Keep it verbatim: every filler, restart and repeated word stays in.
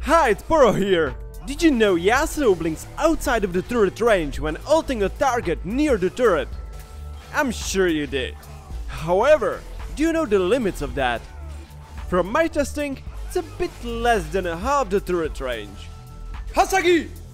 Hi, it's Poro here! Did you know Yasuo blinks outside of the turret range when ulting a target near the turret? I'm sure you did. However, do you know the limits of that? From my testing, it's a bit less than a half the turret range. Hasagi!